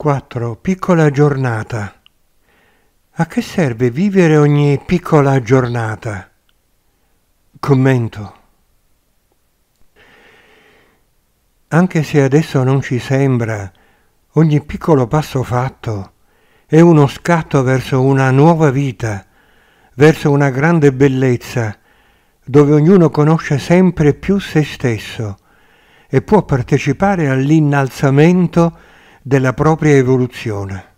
4. Piccola giornata. A che serve vivere ogni piccola giornata? Commento. Anche se adesso non ci sembra, ogni piccolo passo fatto è uno scatto verso una nuova vita, verso una grande bellezza, dove ognuno conosce sempre più se stesso e può partecipare all'innalzamento della propria evoluzione.